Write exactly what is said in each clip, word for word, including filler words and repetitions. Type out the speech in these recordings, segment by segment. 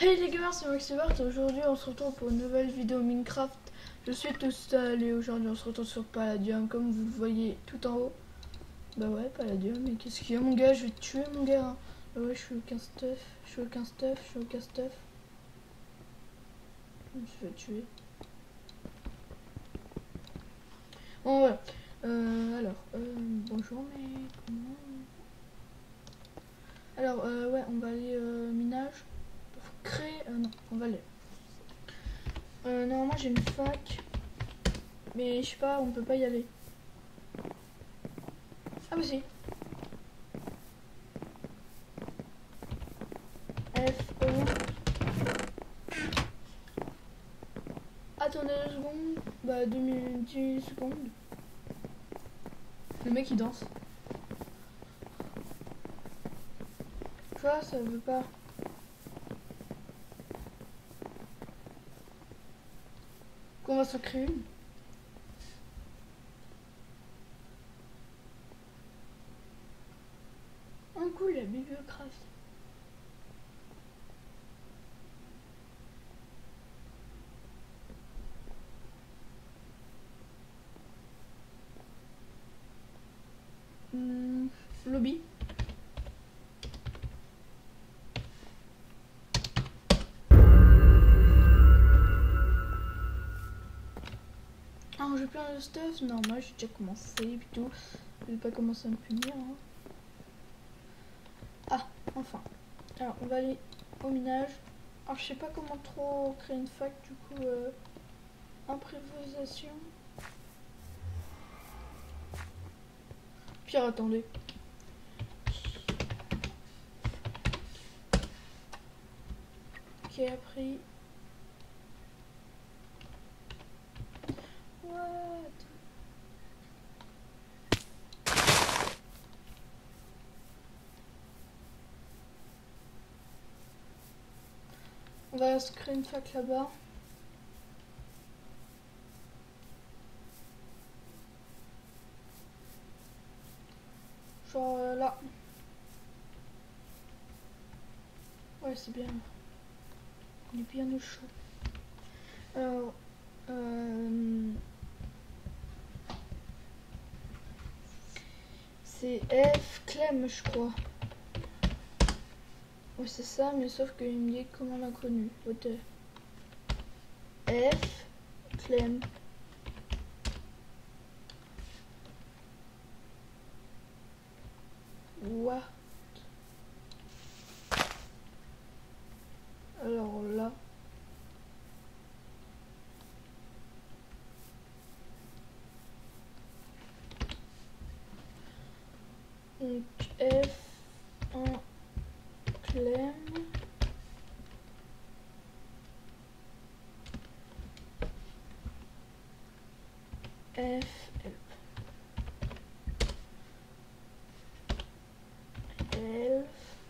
Hey les gamers, c'est Maxivart. Aujourd'hui on se retrouve pour une nouvelle vidéo Minecraft. Je suis tout seul et aujourd'hui on se retrouve sur Palladium comme vous le voyez tout en haut. Bah ouais, Palladium, mais qu'est-ce qu'il y a mon gars? Je vais te tuer mon gars hein. Bah ouais, je suis aucun stuff, je suis aucun stuff, je suis aucun stuff. Je me suis fait tuer. Bon ouais, euh, alors, euh, bonjour mais comment... Alors euh, ouais, on va aller euh, minage. Faut créer, euh, non, on va aller. Euh, normalement j'ai une fac, mais je sais pas, on peut pas y aller. Ah bah si. F O. Attendez deux secondes. Bah deux minutes, dix secondes. Le mec il danse. Tu vois, ça veut pas. Qu'on va s'en créer une. Un coup la bibliocratie. Hmm, lobby. Alors j'ai plein de stuff, normal, j'ai déjà commencé et tout. Je vais pas commencer à me punir. Hein. Ah, enfin. Alors on va aller au minage. Alors je sais pas comment trop créer une fac, du coup euh, improvisation. Pierre, attendez. Qui a pris. What? On va se créer une fac là-bas. Genre euh, là. Ouais, c'est bien. On est bien au chaud. Alors, euh, c'est F Clem, je crois. Ouais, c'est ça, mais sauf qu'il me dit comment l'a connu. F Clem. What? Alors là. Donc F un Clem. F help. Elf.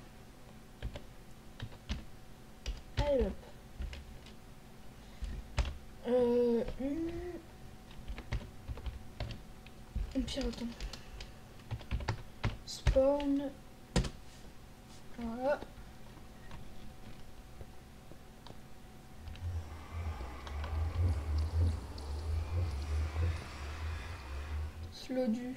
Help. Euh. Hmm. Pire, attends. Spawn. Voilà. Slow du.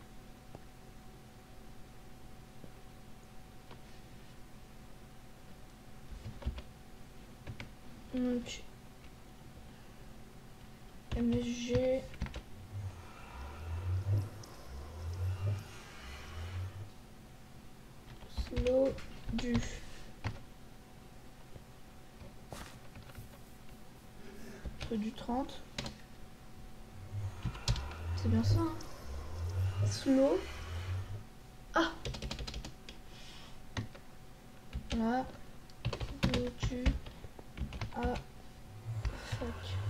Donc M S G. Slow du. Du trente. C'est bien ça hein. Slow. Ah. Là. Tu. Ah. Fuck.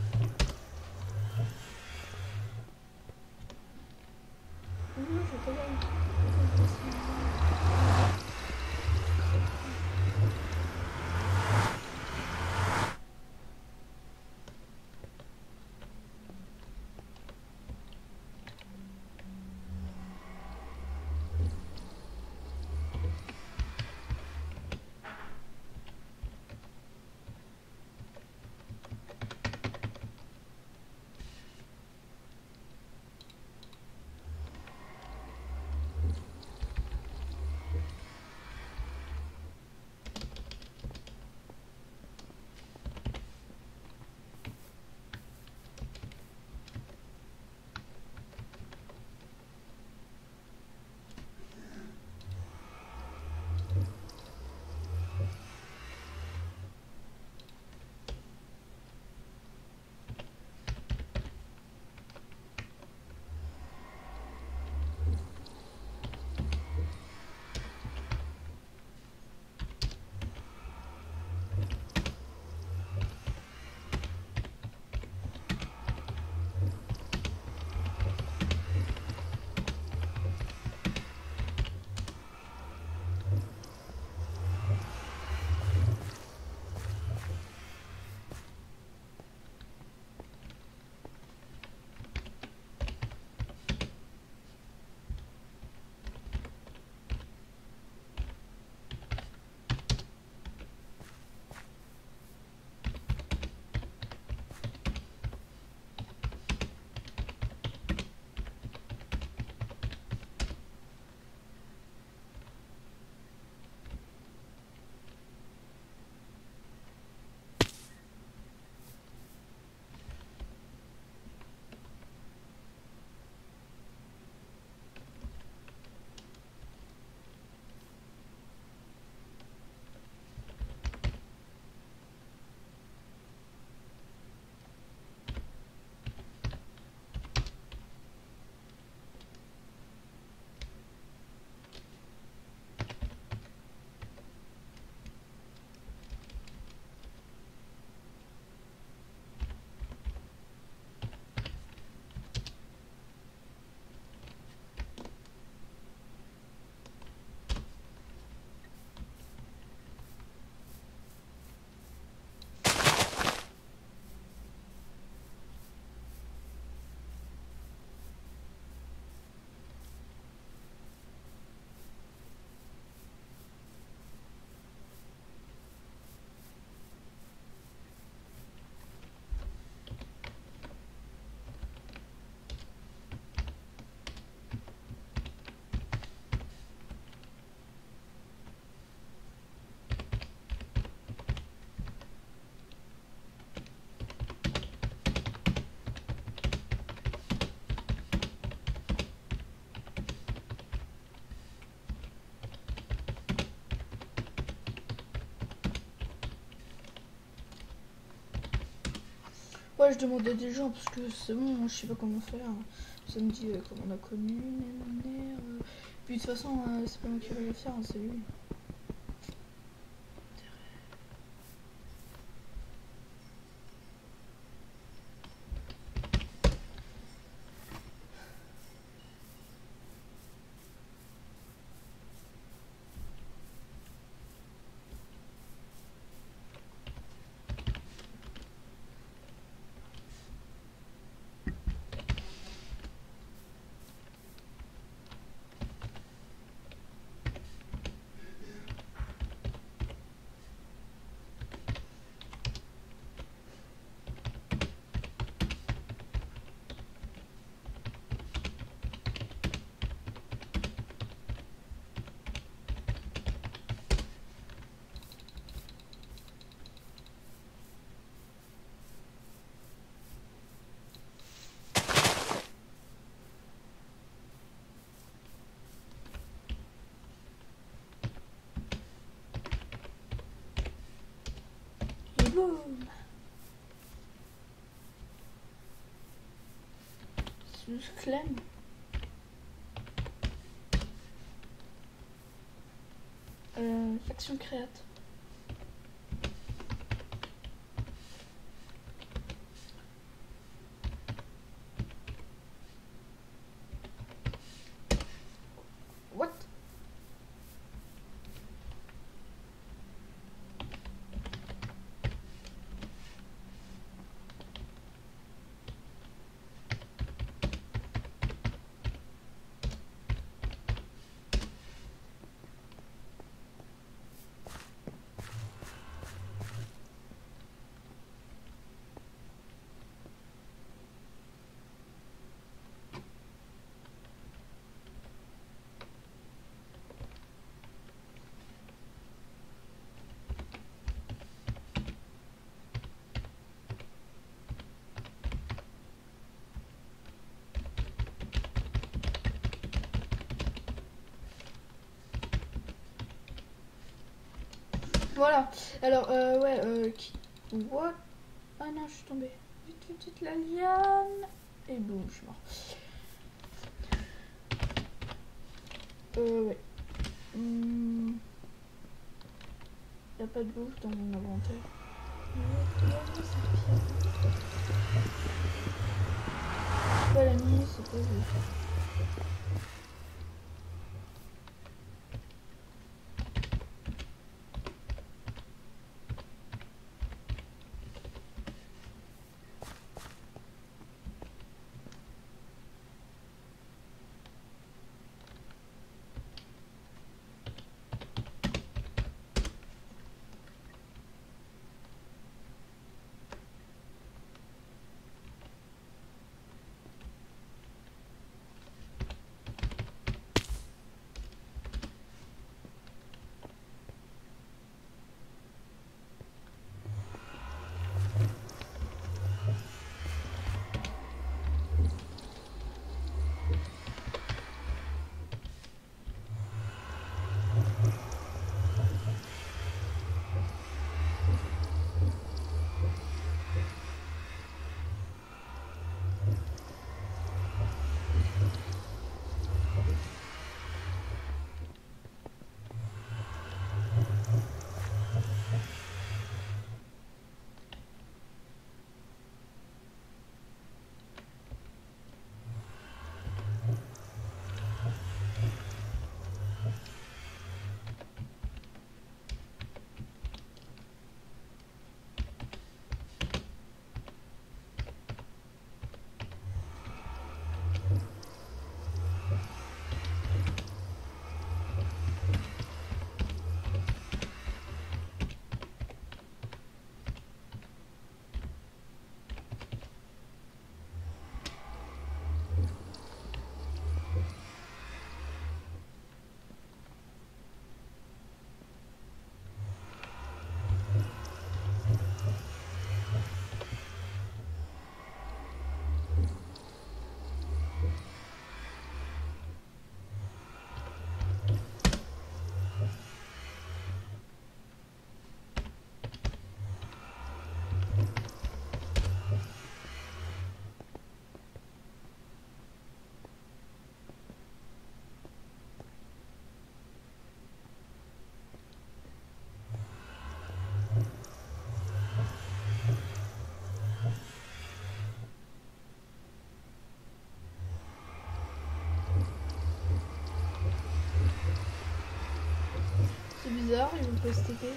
Non, je vais pas voir. Ouais, je demande à des gens parce que c'est bon, je sais pas comment faire. Ça me dit euh, comment on a connu, nanana, euh. Puis de toute façon, euh, c'est pas moi qui vais le faire, hein, c'est lui. Et boum! C'est juste Clem. Euh, faction créate. What? Voilà. Alors, euh, ouais, euh, qui... What? Ah non, je suis tombée. Vite, vite, vite, la liane. Et boum, je suis mort. Euh, ouais. Hmm. Y a pas de bouffe dans mon inventaire. Pas la nuit, c'est pas ouf. peut se T P.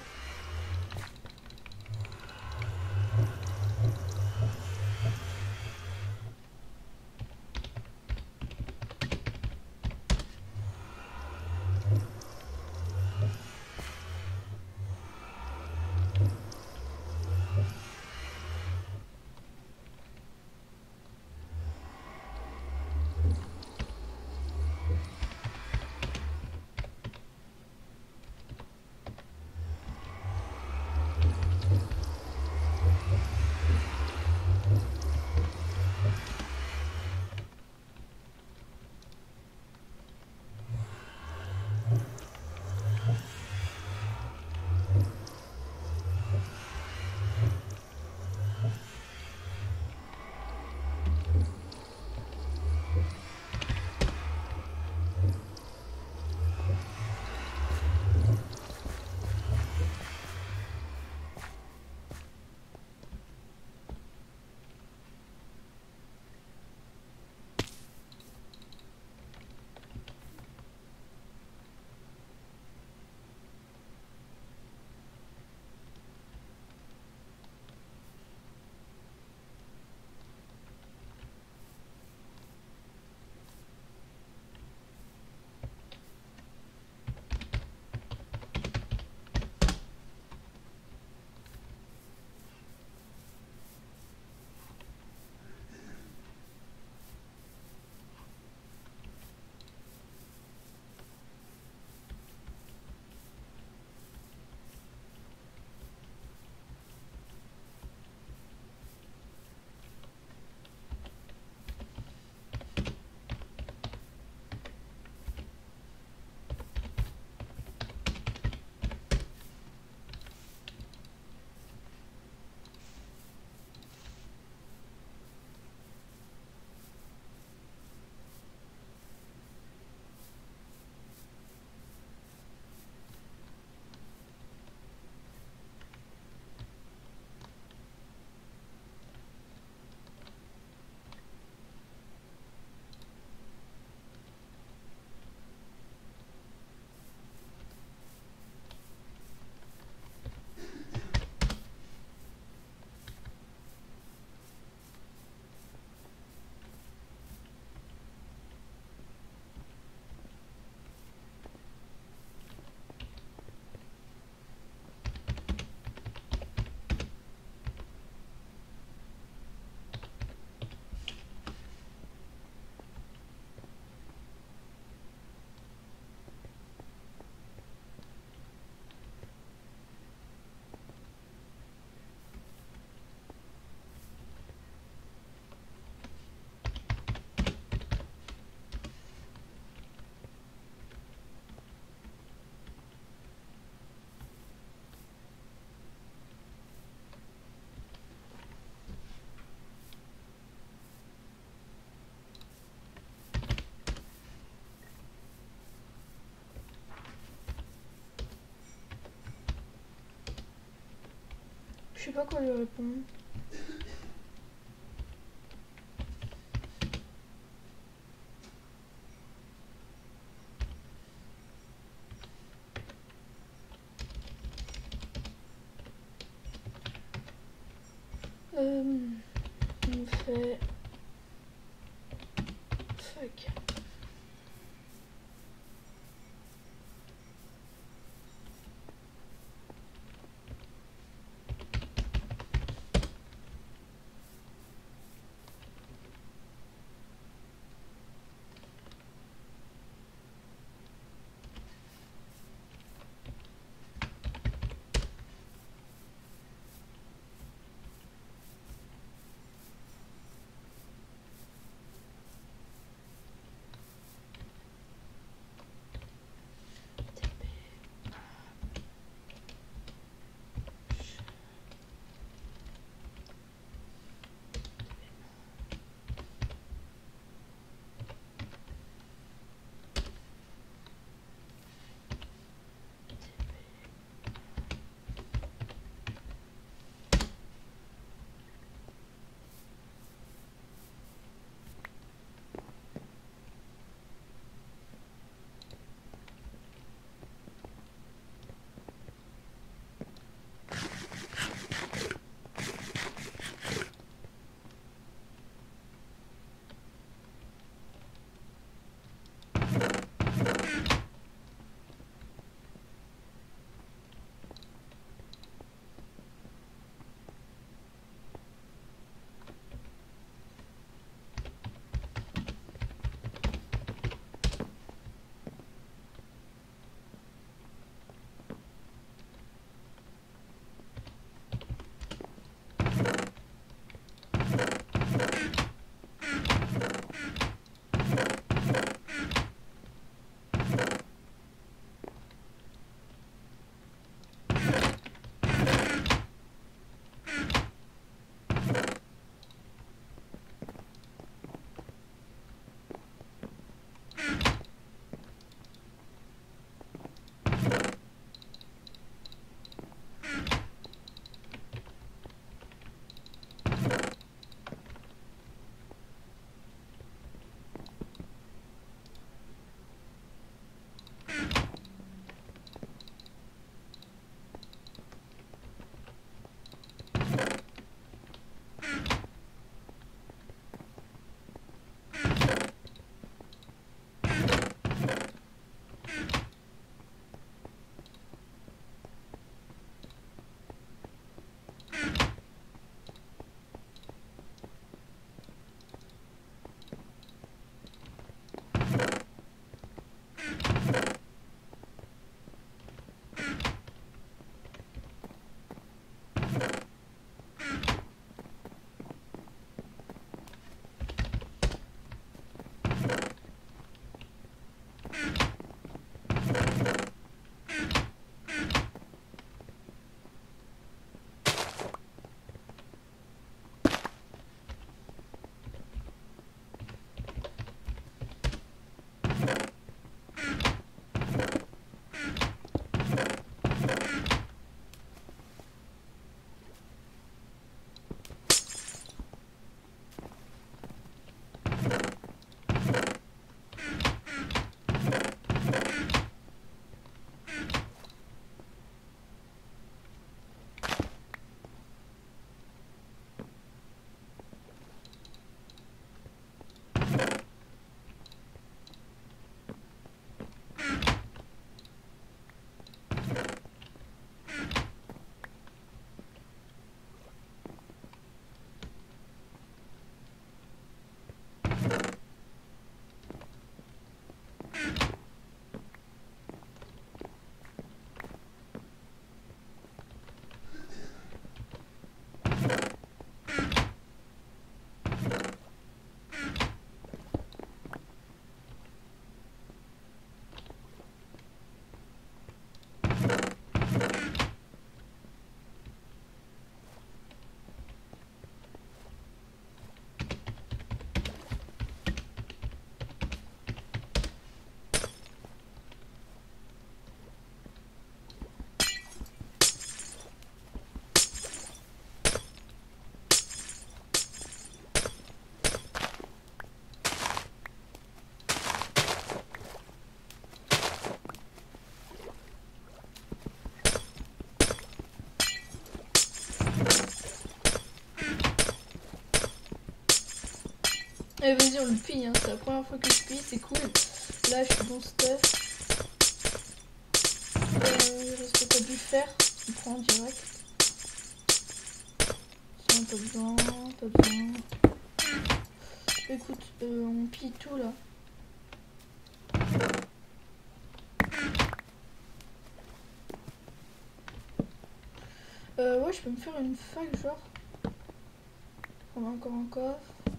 Je sais pas quoi lui répondre. Euh, on fait... Fuck. Allez, vas-y, on le pille, hein. C'est la première fois que je pille, c'est cool. Là, je suis bon stuff. Euh, Est-ce que t'as du fer? On prend direct. Sinon, pas besoin, pas besoin. Écoute, euh, on pille tout là. Euh, ouais, je peux me faire une fac, genre. On a encore un coffre.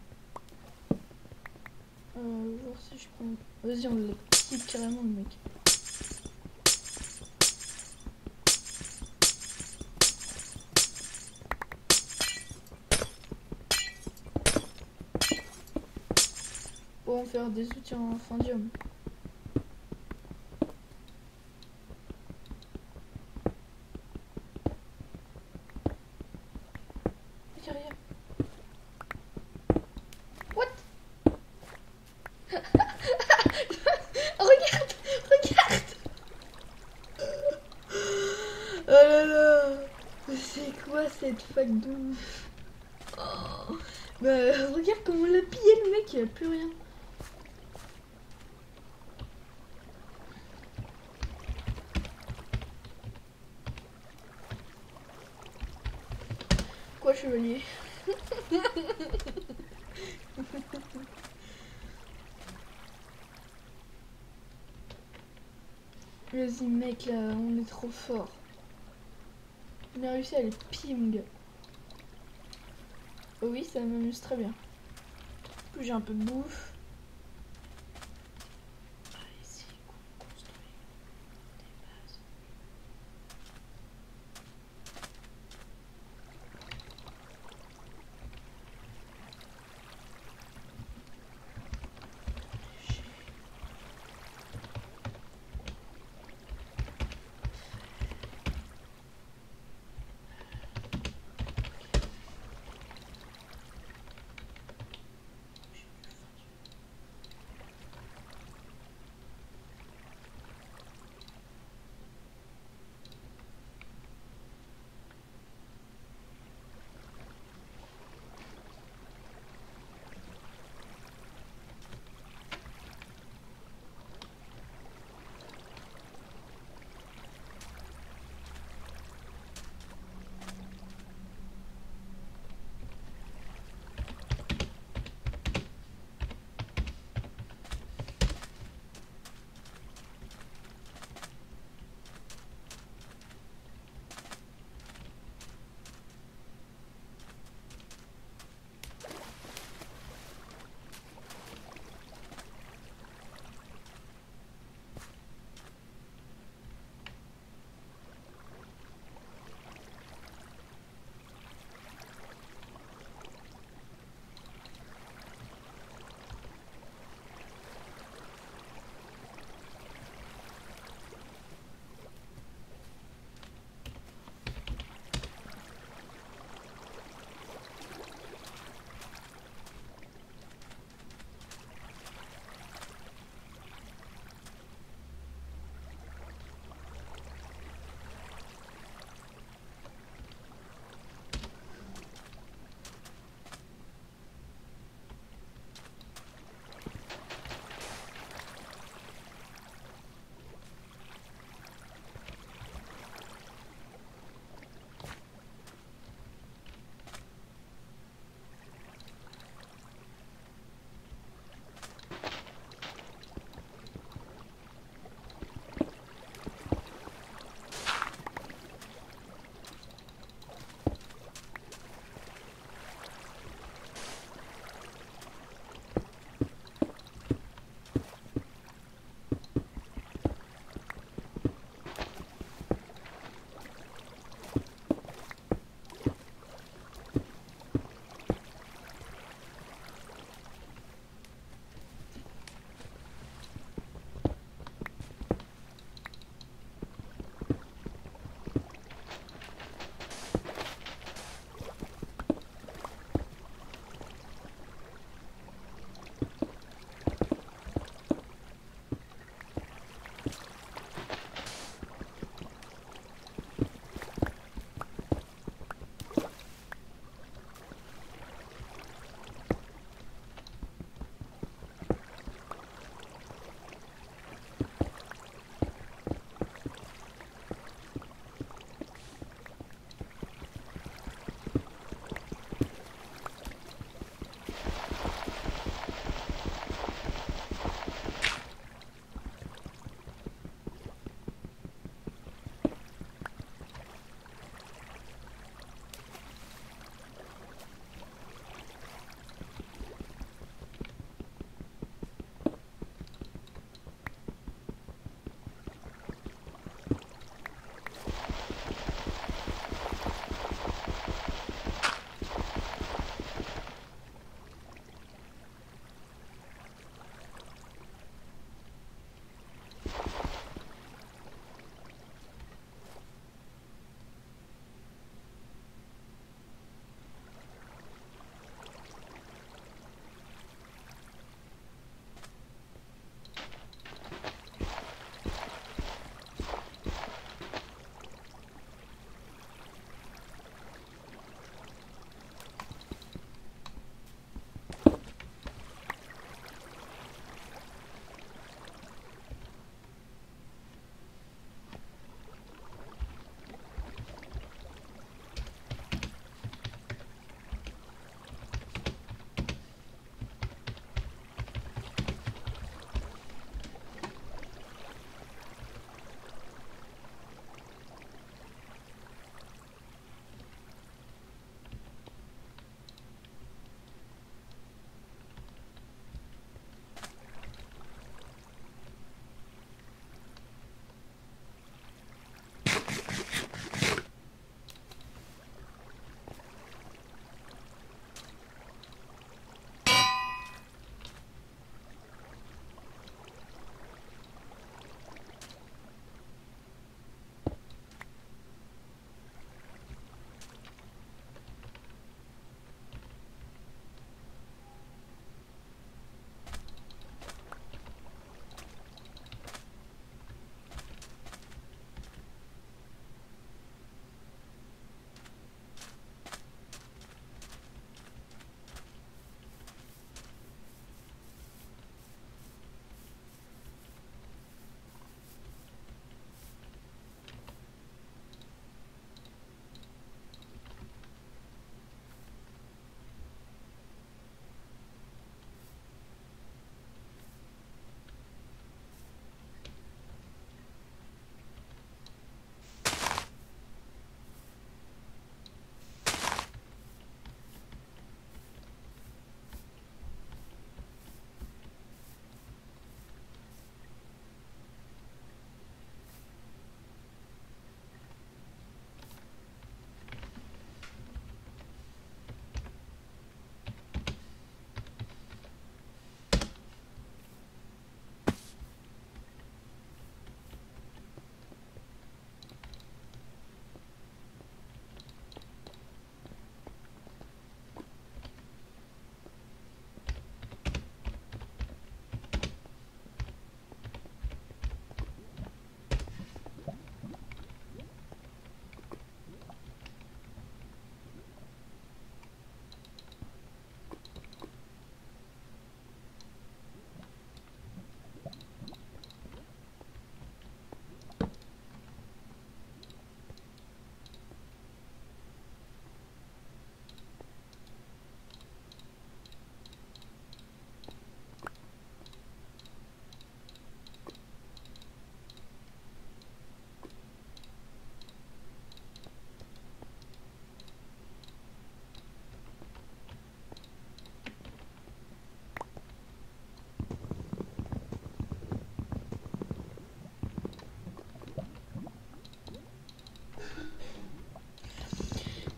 Euh, voir si je peux. Vas-y, on le pille carrément, le mec. Bon, on va faire des outils en infandium. Carrière. What? Regarde, regarde. Oh là là. C'est quoi cette fac de ouf? Oh. Bah, regarde comment on l'a pillé, le mec, il a plus rien. Quoi, chevalier? Vas-y, mec, là, on est trop fort. On a réussi à les piller, mon gars. Oh oui, ça m'amuse très bien. En plus, j'ai un peu de bouffe.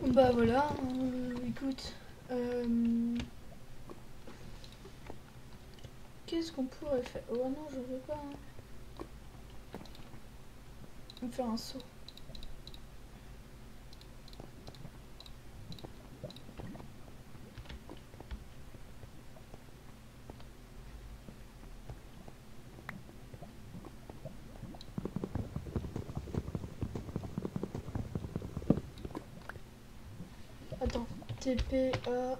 Bah voilà, euh, écoute. Euh, Qu'est-ce qu'on pourrait faire? Oh non, je veux pas. Hein. On va faire un saut. Attends, T P A.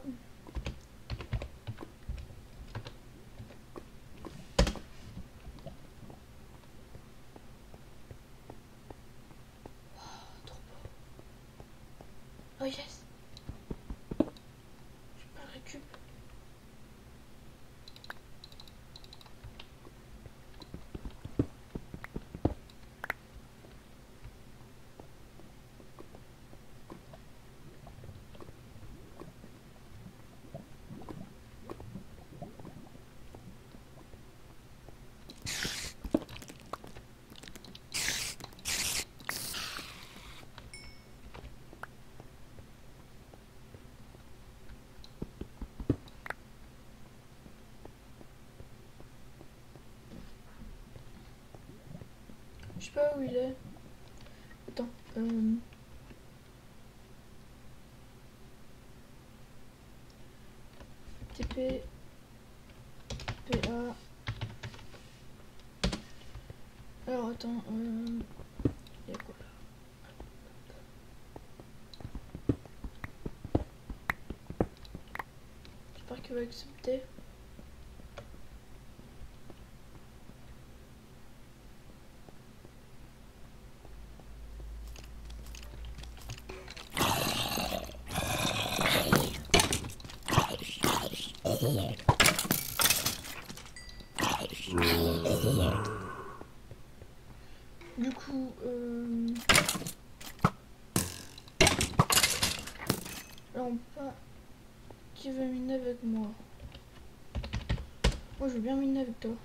Oh yes. Je pas le récup. Je sais pas où il est. Attends. Euh... T P P A. Alors attends. Euh... Il y a quoi là? J'espère qu'il va accepter. Du coup, euh... là on peut pas. Qui veut miner avec moi? Moi je veux bien miner avec toi.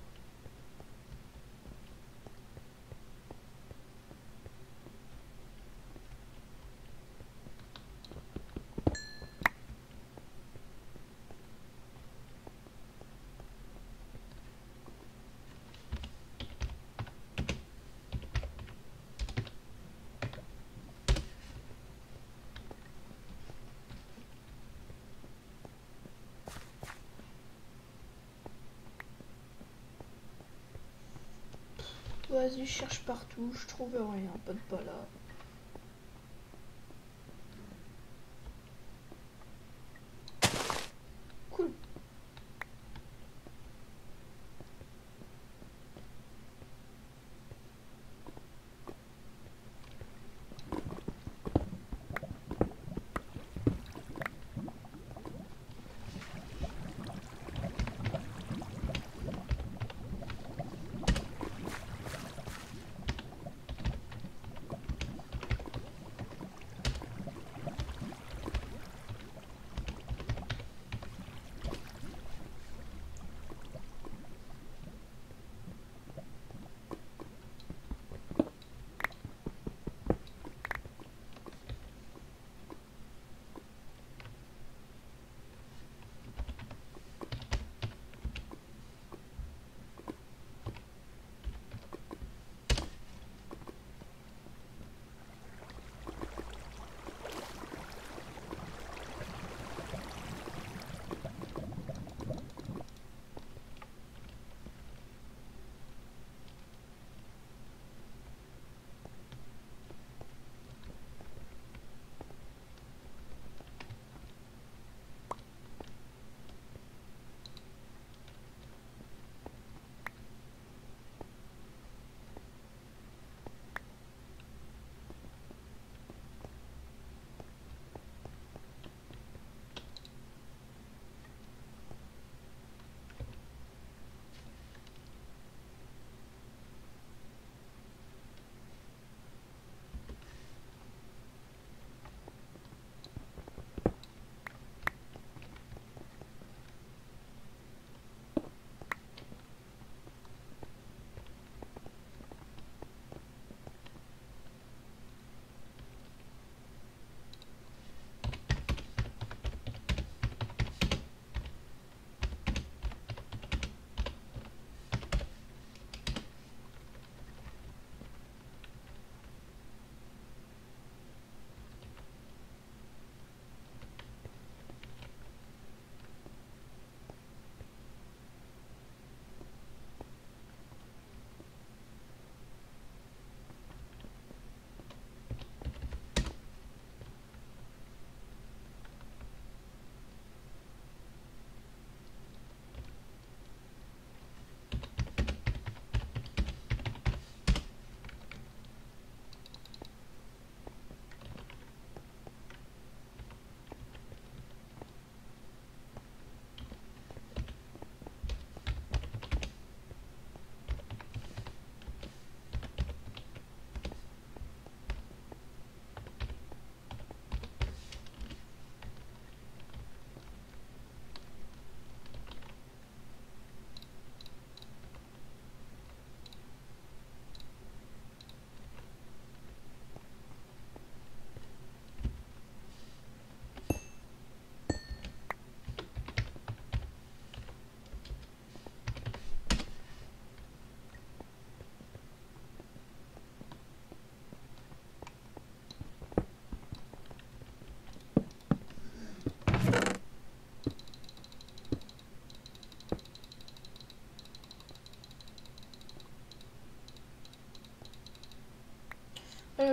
Vas-y, je cherche partout, je trouve rien, pas de balade. Cool.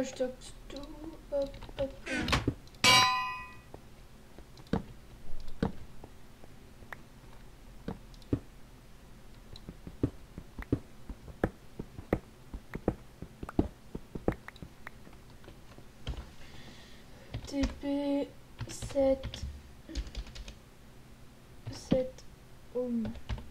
ça, je taxe tout. Hop, hop, hop. T P sept sept home.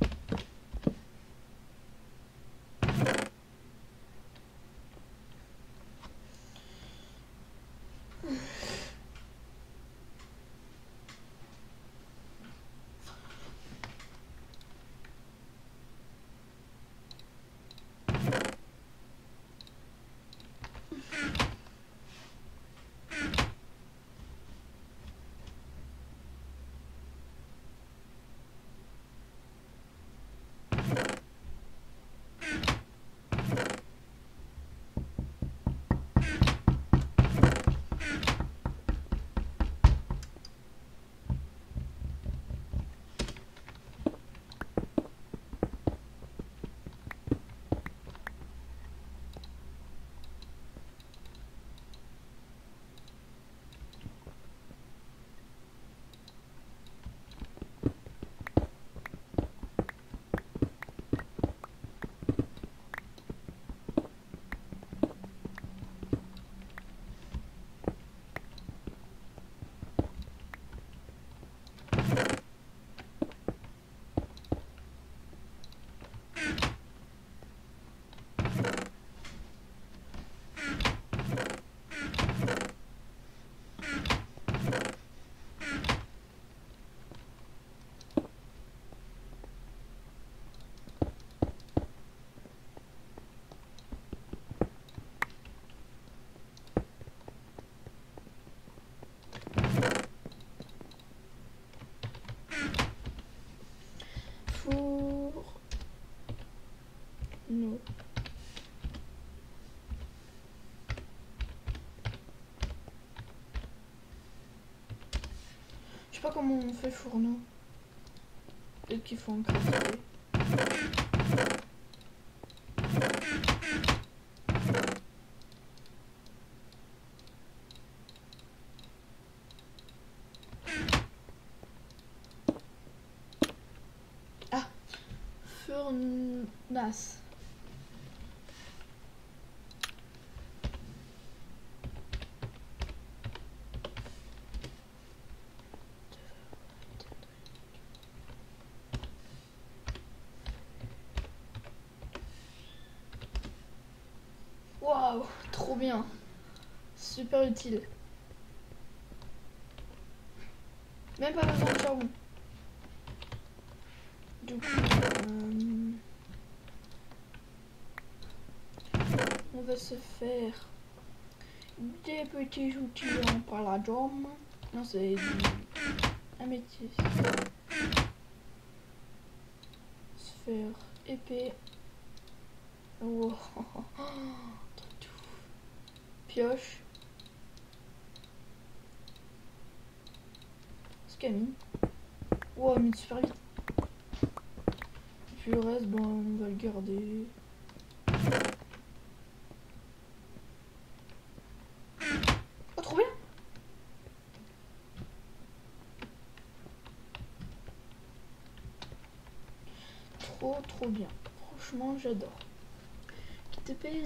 Non. Je sais pas comment on fait fourneau. Peut-être qu'il faut en crafter. Ah, furnace. Waouh, trop bien. Super utile. Même pas besoin de charbon. Du coup, euh, on va se faire des petits outils en palladium. Non, c'est du améthyste. Sphère épée. Wow. Pioche. Scamine. Wow, mais super vite. Et puis le reste, bon, on va le garder. Oh, trop bien! Trop, trop bien. Franchement, j'adore. Qui te paye?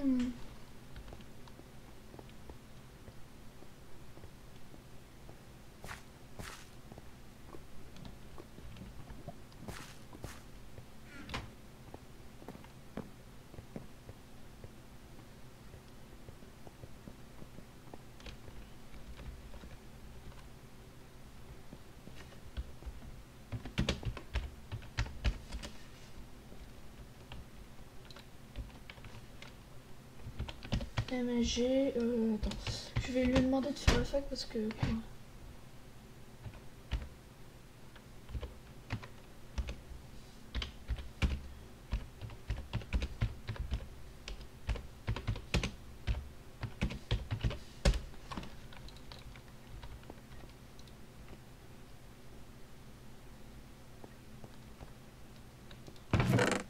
M G, euh, attends, je vais lui demander de faire la fac parce que quoi.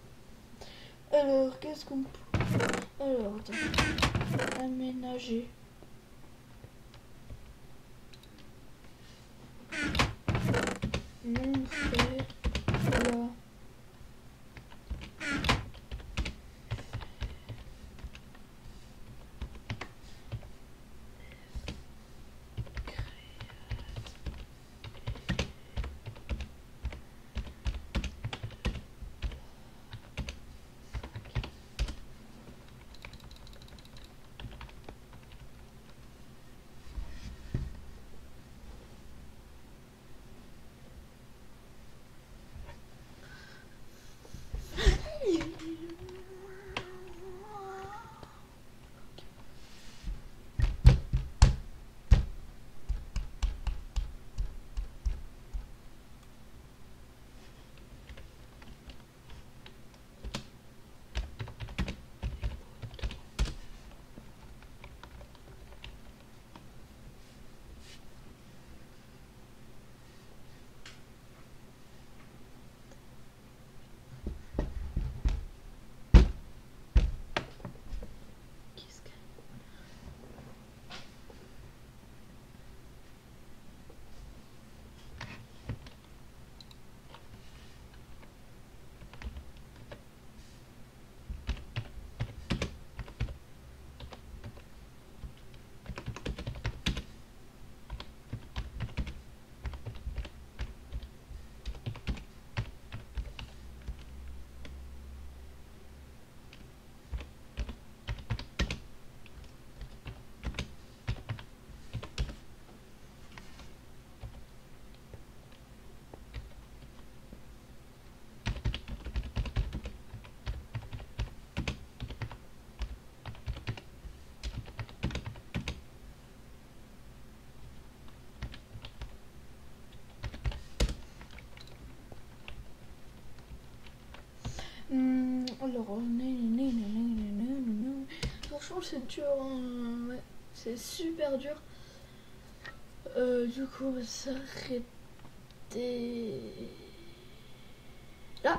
Alors, qu'est-ce qu'on peut... Alors, attends. Aménager. on fait voilà. Hum, alors, franchement, c'est dur. Hein. Ouais, c'est super dur. Euh, du coup, on va s'arrêter là.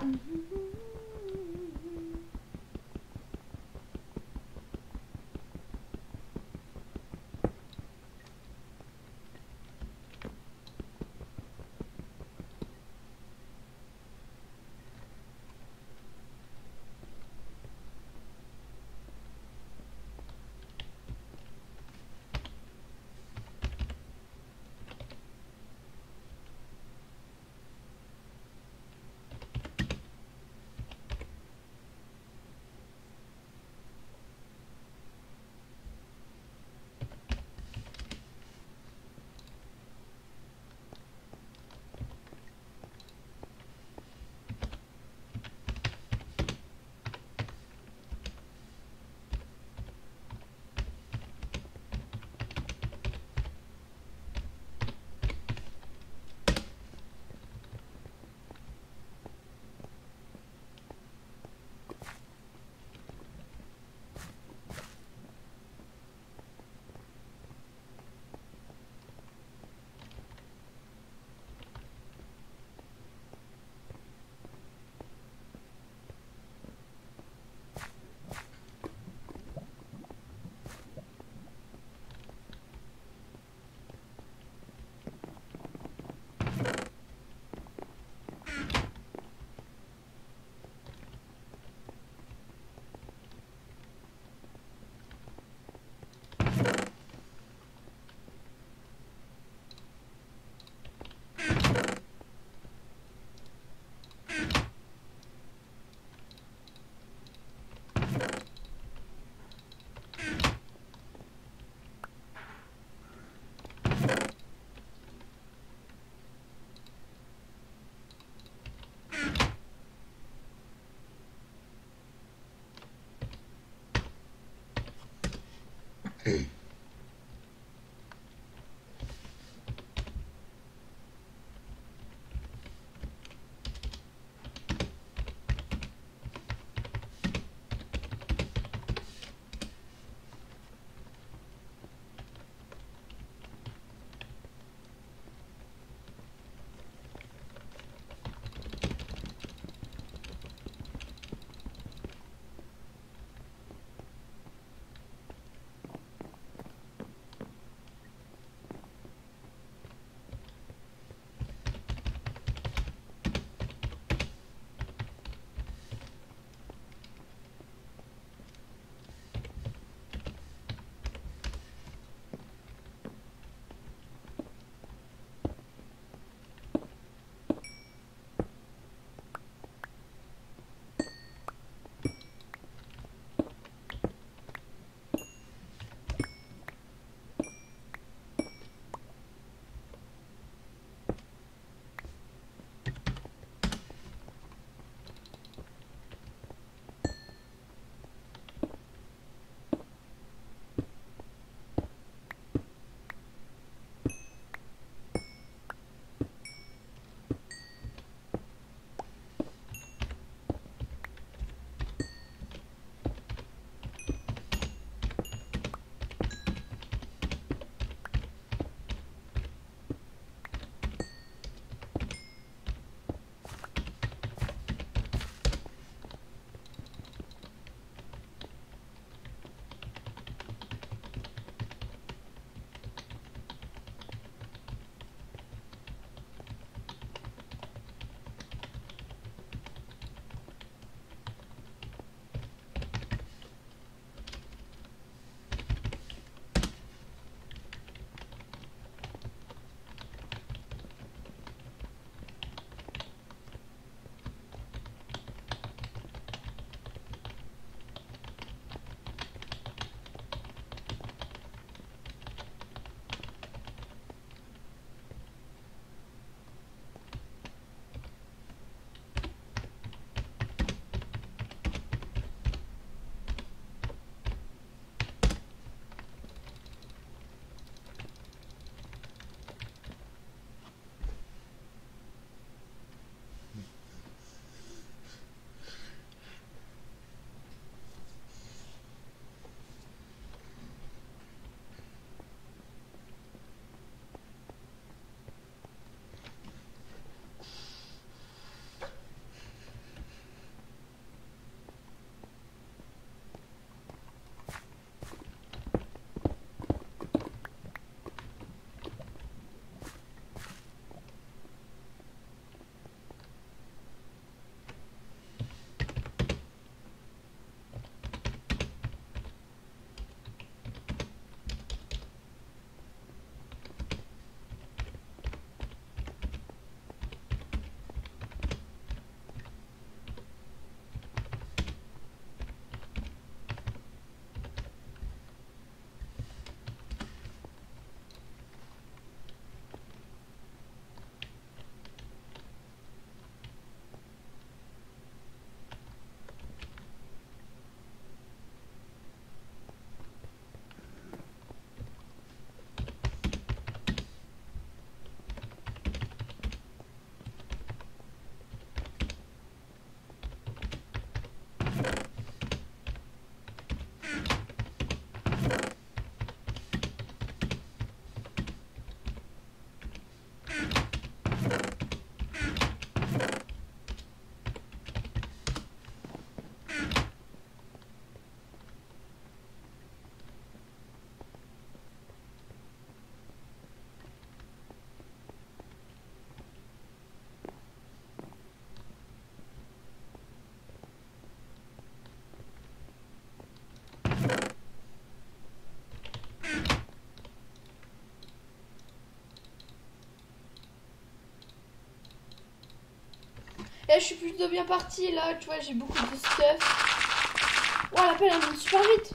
Et je suis plutôt bien partie là, tu vois, j'ai beaucoup de stuff. Oh, la pelle elle monte super vite.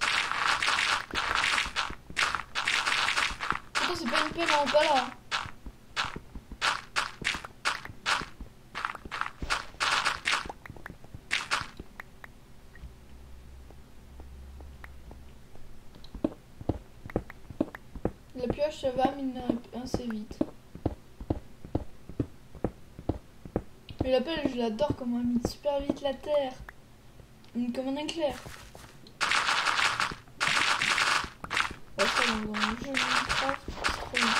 Attends, c'est pas une pelle en bas là. La pioche ça va mais assez vite. Mais la pelle je l'adore comme elle mine super vite la terre. Comme un éclair. Ouais, ça dans, dans le jeu Minecraft, c'est trop bien.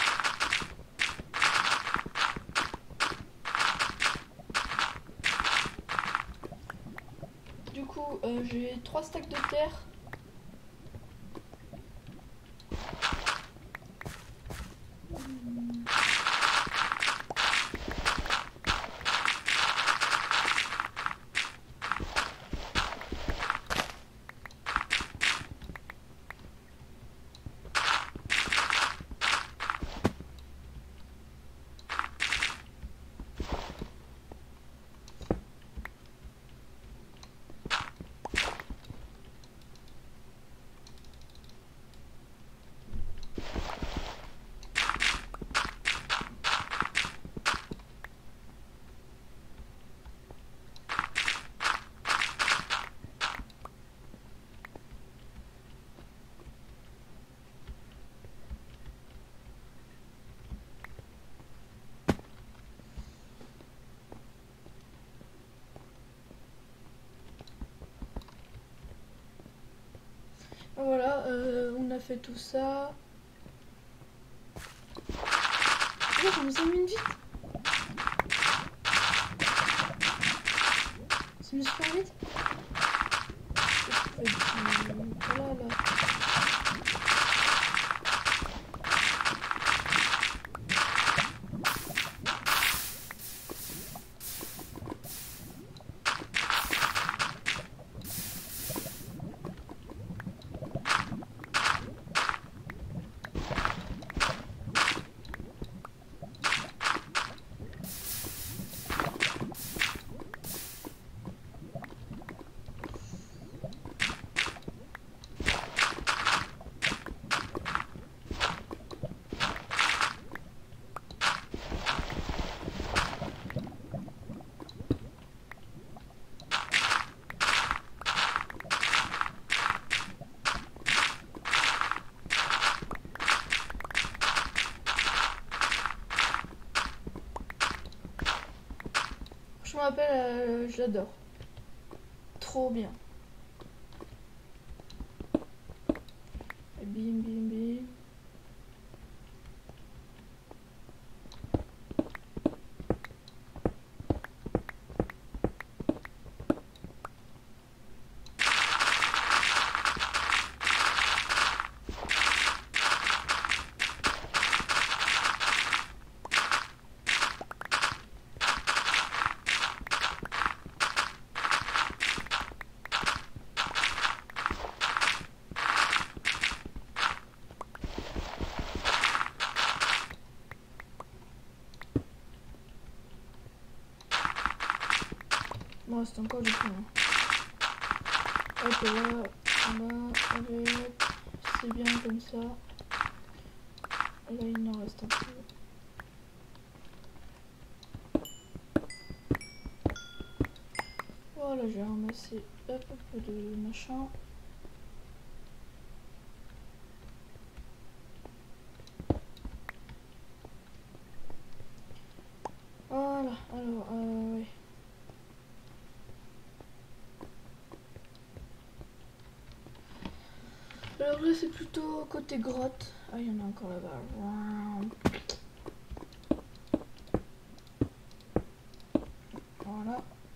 Du coup, euh, j'ai trois stacks de terre. Voilà, euh, on a fait tout ça. Oh, ça nous amène vite. Ça me super vite. Voilà, là. Je m'appelle, euh, j'adore. Trop bien. Et bim bim bim. Bon, c'est encore du coup. Hop là, là, allez, c'est bien comme ça. Là, il en reste un peu. Voilà, j'ai ramassé hop, un peu de machin. Voilà, alors, euh, ouais. Alors là, c'est plutôt côté grotte. Ah, il y en a encore là-bas. Voilà.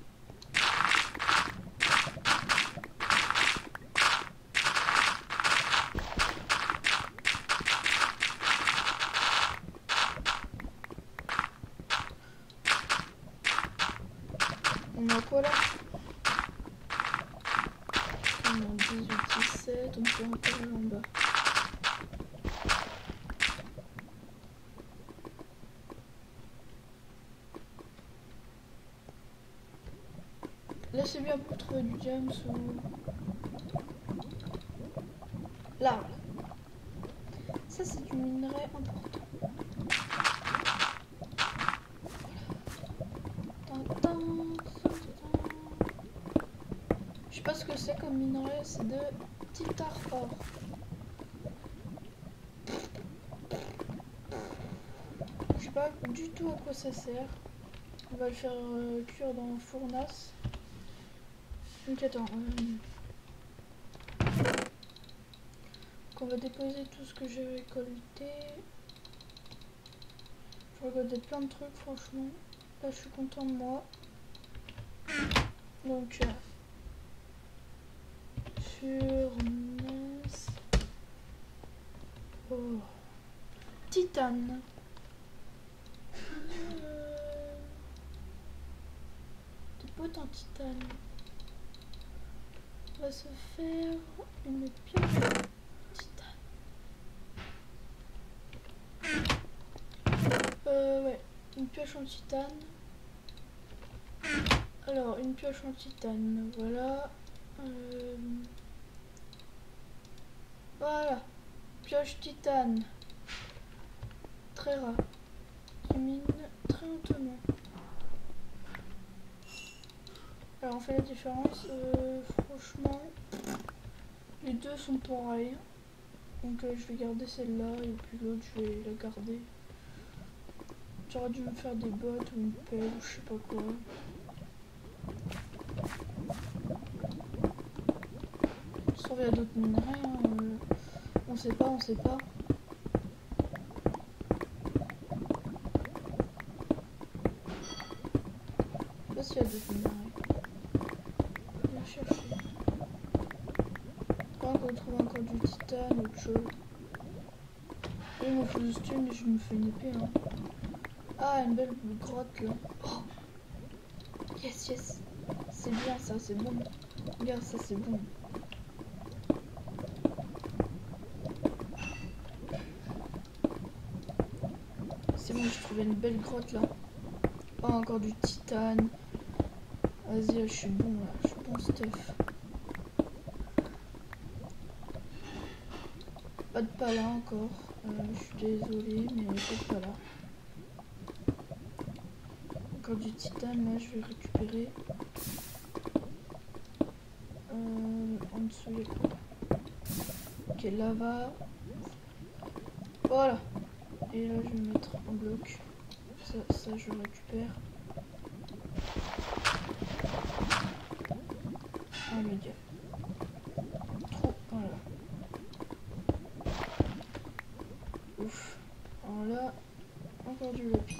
On a quoi là? On a dix-huit, dix-sept, on peut encore aller en bas. Là c'est bien pour trouver du diams ou... Là, voilà. Ça c'est du minerai important. Je sais pas ce que c'est comme minerai, c'est de titar or. Je sais pas du tout à quoi ça sert. On va le faire euh, cuire dans la fournasse. Donc attends. Euh... Donc on va déposer tout ce que j'ai récolté. J'ai récolté plein de trucs franchement. Là je suis content de moi. Donc euh, furnace. Oh. Titane. Euh... Des potes en titane. On va se faire une pioche titane. Euh ouais, une pioche en titane. Alors une pioche en titane, voilà. Euh... Voilà. Pioche titane. Très rare. Qui mine très lentement. Alors on fait la différence. Euh, franchement, les deux sont pareils. Donc euh, je vais garder celle-là et puis l'autre je vais la garder. J'aurais dû me faire des bottes ou une pelle ou je sais pas quoi. Sauf il y a d'autres minerais. Hein, euh, on sait pas, on sait pas. Je sais pas s'il y a d'autres minerais. Je vais chercher. Quand on trouve encore du titane, autre chose. Et mon feu de stun, je me fais une épée. Hein. Ah, une belle grotte là. Oh. Yes, yes. C'est bien ça, c'est bon. Regarde, ça c'est bon. C'est bon, j'ai trouvé une belle grotte là. Oh, encore du titane. Vas-y, je suis bon là, je suis bon stuff. Pas de pala encore. Euh, je suis désolée, mais pas de pala. Encore du titane, là je vais récupérer. Euh, en dessous, il y a quoi? Ok, lava. Voilà. Et là je vais mettre en bloc. Ça, ça je récupère. Ah le diable. Trop, voilà. Ouf. Alors là, encore du lapis.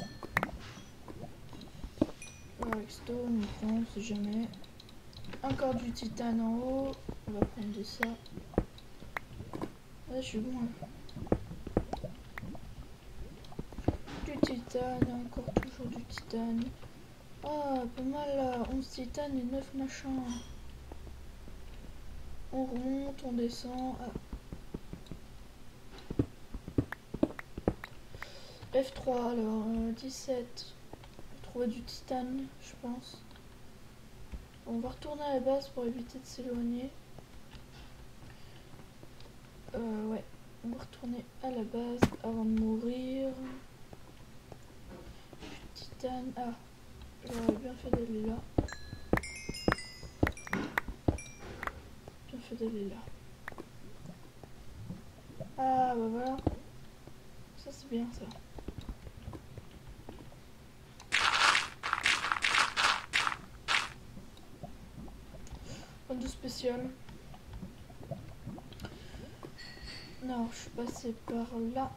Stone, on prend, on sait jamais. Encore du titane en haut. On va prendre de ça. Là, je suis bon. Hein. Du titane, encore toujours du titane. Ah, pas mal là. onze titane et neuf machins. On remonte, on descend. Ah. F trois, alors euh, dix-sept. Trouver du titane, je pense. On va retourner à la base pour éviter de s'éloigner. Euh, ouais, on va retourner à la base avant de mourir. Du titane. Ah, j'aurais bien fait d'aller là. Bien fait d'aller là. Ah, bah voilà. Ça, c'est bien ça. De spécial. Non, je suis passée par là.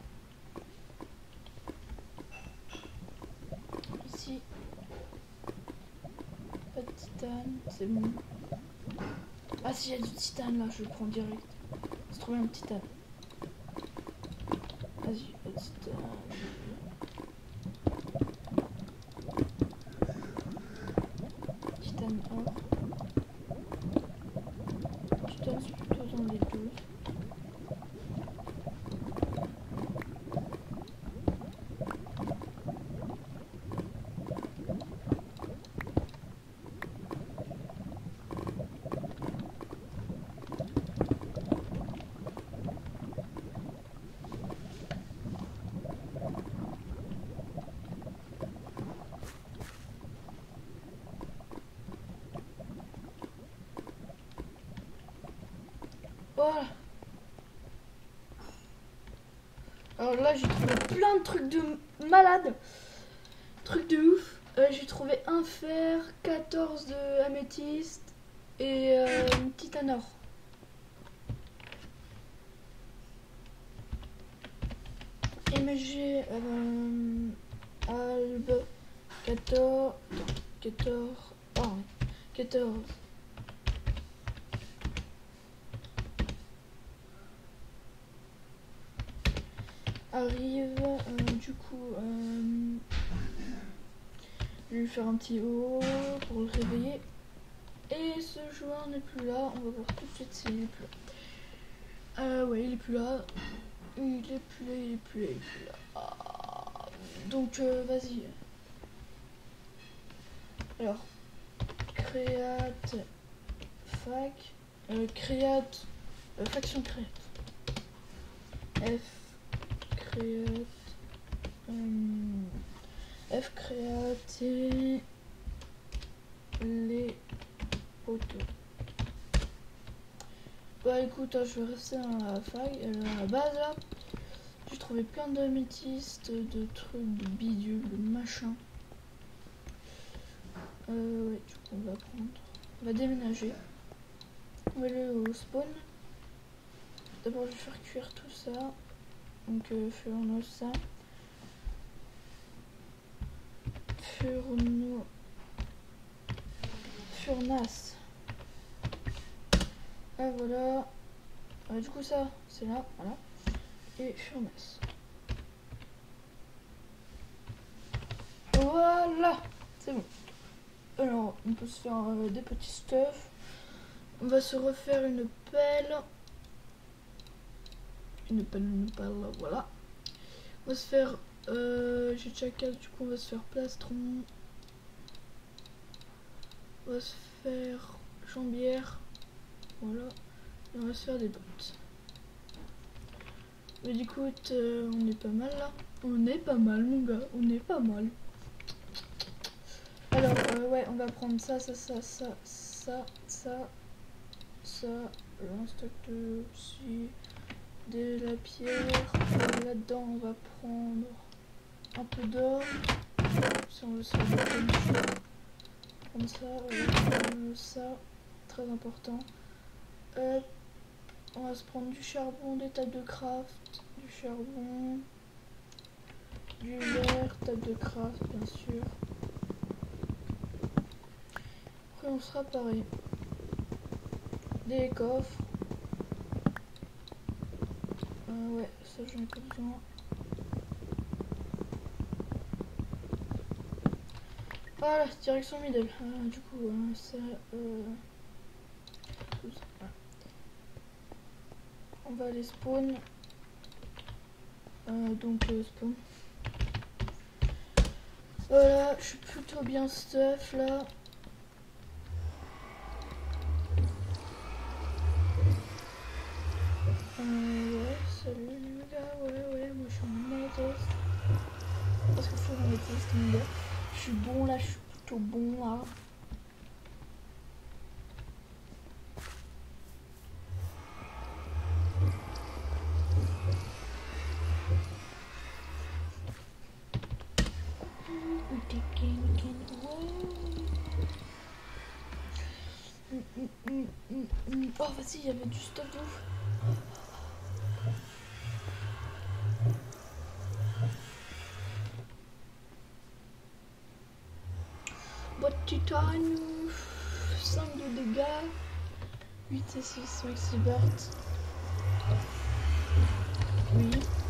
Ici. Pas de titane, c'est bon. Ah si, il y a du titane là, je le prends direct. C'est trop bien le titane. Vas-y, pas de titane. Titane or. Titane, c'est plutôt dans les deux. Voilà. Alors là, j'ai trouvé plein de trucs de malade. Trucs de ouf. Euh, j'ai trouvé un fer, quatorze de améthyste et euh, une titane or. Et mais j'ai euh, albe quatorze, quatorze, oh, ouais, quatorze. Arrive, euh, du coup, euh, je vais lui faire un petit haut pour le réveiller. Et ce joueur n'est plus là, on va voir tout de suite s'il est plus là. Euh, ouais, il est plus là. Il est plus là, il est plus là, il est plus là. Ah, donc, euh, vas-y. Alors, créate, fac, euh, créate, euh, faction créate. F, créate, euh, F créate et les autos. Bah écoute, hein, je vais rester à la fac, à la base là. J'ai trouvé plein d'améthystes, de trucs, de bidules, de machin. Euh, ouais, du coup on va prendre. On va déménager. On va aller au spawn. D'abord je vais faire cuire tout ça. Donc euh, furnos ça. Furno. Furnace. Ah voilà. Ah, du coup ça, c'est là, voilà. Et furnace. Voilà, c'est bon. Alors, on peut se faire euh, des petits stuff. On va se refaire une pelle. Une pelle, une pelle, voilà. On va se faire... Euh, j'ai déjà quatre, du coup on va se faire plastron. On va se faire jambière. Voilà. Et on va se faire des bottes. Mais du coup, euh, on est pas mal là. On est pas mal mon gars, on est pas mal. Alors, euh, ouais, on va prendre ça, ça, ça, ça, ça, ça, ça, un stock de aussi, de la pierre. Euh, Là-dedans, on va prendre un peu d'or. Si on veut se faire des connexions. Comme ça, voilà, ça, très important. Hop, on va se prendre du charbon, des tables de craft, du charbon, du verre, table de craft, bien sûr. Après, on sera pareil. Des coffres. Euh, ouais, ça j'en ai pas besoin. Voilà, direction middle. Ah, du coup, euh, ça, euh, tout ça. Voilà. On va aller spawn. Euh, donc euh, spawn. Voilà, je suis plutôt bien stuff là. Euh, ouais, salut les gars, ouais, ouais, moi je suis en améthyste. Parce qu'il faut en améthyste, mon gars. Je suis bon là, je suis plutôt bon là. Oh vas-y, il y avait du stuff de ouf. Boîte titane, cinq de dégâts, huit et six maxi Bart. Oui.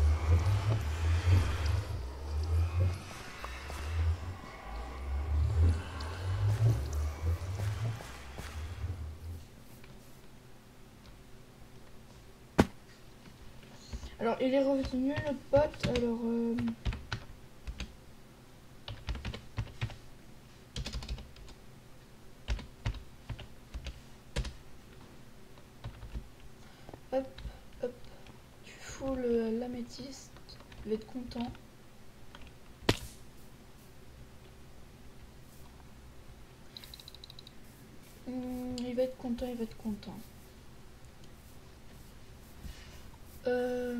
Alors il est revenu notre pote, alors euh... hop, hop, tu fous l'améthyste, il va être content. Hum, il va être content, il va être content. Euh...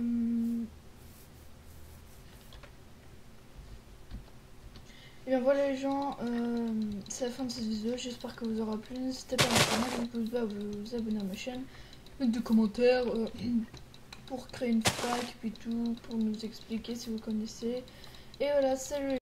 Et bien voilà les gens, euh, c'est la fin de cette vidéo, j'espère que vous aura plu, n'hésitez pas à mettre un pouce bleu, à vous abonner à ma chaîne, mettre des commentaires euh, pour créer une fac, puis tout, pour nous expliquer si vous connaissez. Et voilà, salut.